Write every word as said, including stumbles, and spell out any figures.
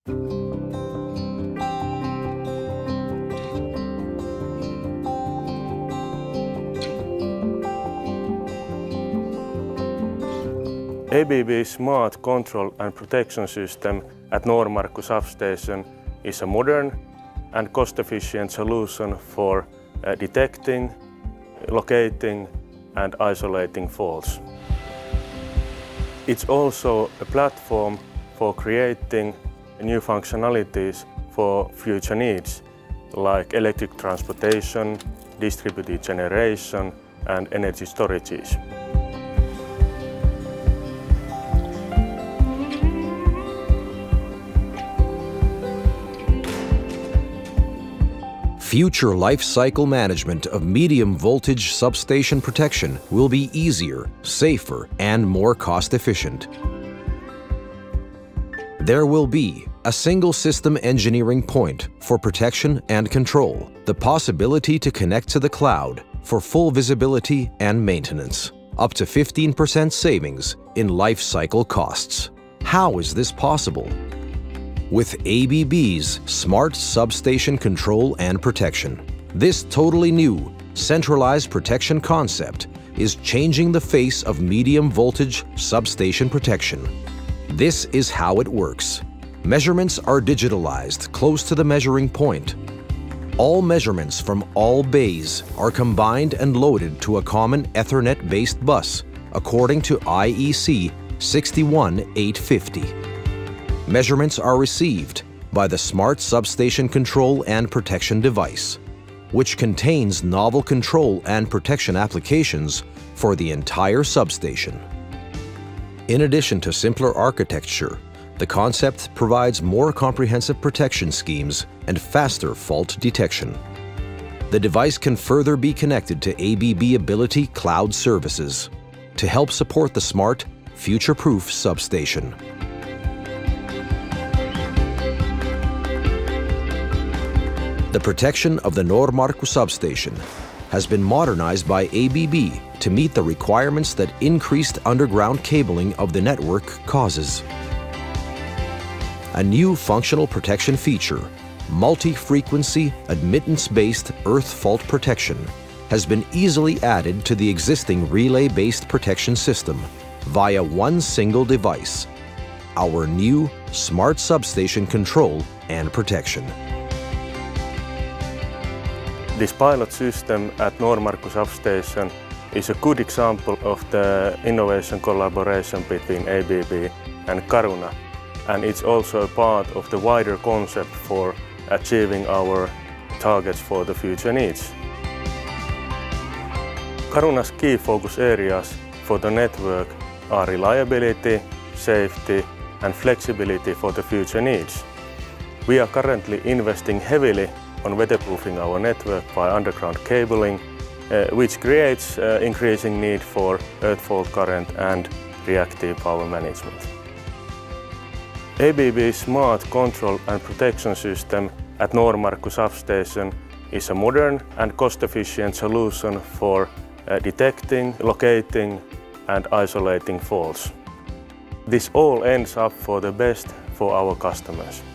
A B B's smart control and protection system at Noormarkku substation is a modern and cost-efficient solution for uh, detecting, locating and isolating faults. It's also a platform for creating new functionalities for future needs, like electric transportation, distributed generation and energy storages. Future life cycle management of medium voltage substation protection will be easier, safer, and more cost-efficient. There will be a single system engineering point for protection and control, the possibility to connect to the cloud for full visibility and maintenance, up to fifteen percent savings in life cycle costs. How is this possible? With A B B's Smart Substation Control and Protection. This totally new, centralized protection concept is changing the face of medium voltage substation protection. This is how it works. Measurements are digitalized close to the measuring point. All measurements from all bays are combined and loaded to a common Ethernet-based bus according to I E C six one eight five zero. Measurements are received by the Smart Substation Control and Protection device, which contains novel control and protection applications for the entire substation. In addition to simpler architecture, the concept provides more comprehensive protection schemes and faster fault detection. The device can further be connected to A B B Ability cloud services to help support the smart, future-proof substation. The protection of the Noormarkku substation has been modernized by A B B to meet the requirements that increased underground cabling of the network causes. A new functional protection feature, multi-frequency admittance-based earth fault protection, has been easily added to the existing relay-based protection system via one single device, our new Smart Substation Control and Protection. This pilot system at Noormarkku substation is a good example of the innovation collaboration between A B B and Caruna, and it's also a part of the wider concept for achieving our targets for the future needs. Caruna's key focus areas for the network are reliability, safety and flexibility for the future needs. We are currently investing heavily on weatherproofing our network by underground cabling, uh, which creates uh, increasing need for earth fault current and reactive power management. A B B's smart control and protection system at Noormarkku substation is a modern and cost-efficient solution for uh, detecting, locating and isolating faults. This all ends up for the best for our customers.